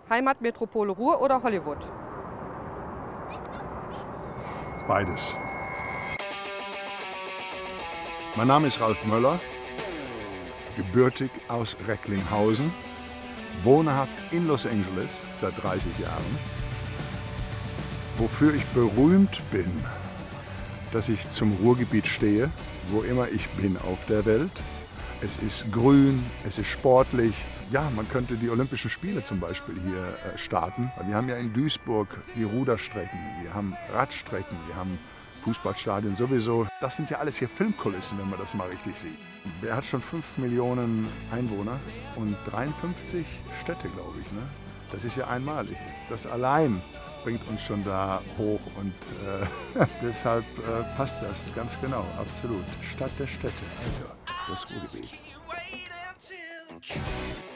Heimatmetropole Ruhr oder Hollywood? Beides. Mein Name ist Ralf Möller, gebürtig aus Recklinghausen, wohnhaft in Los Angeles seit 30 Jahren. Wofür ich berühmt bin, dass ich zum Ruhrgebiet stehe, wo immer ich bin auf der Welt. Es ist grün, es ist sportlich. Ja, man könnte die Olympischen Spiele zum Beispiel hier starten. Wir haben ja in Duisburg die Ruderstrecken, wir haben Radstrecken, wir haben Fußballstadien sowieso. Das sind ja alles hier Filmkulissen, wenn man das mal richtig sieht. Wer hat schon 5 Millionen Einwohner und 53 Städte, glaube ich. Ne? Das ist ja einmalig. Das allein bringt uns schon da hoch und deshalb passt das ganz genau, absolut. Stadt der Städte, also das Ruhrgebiet.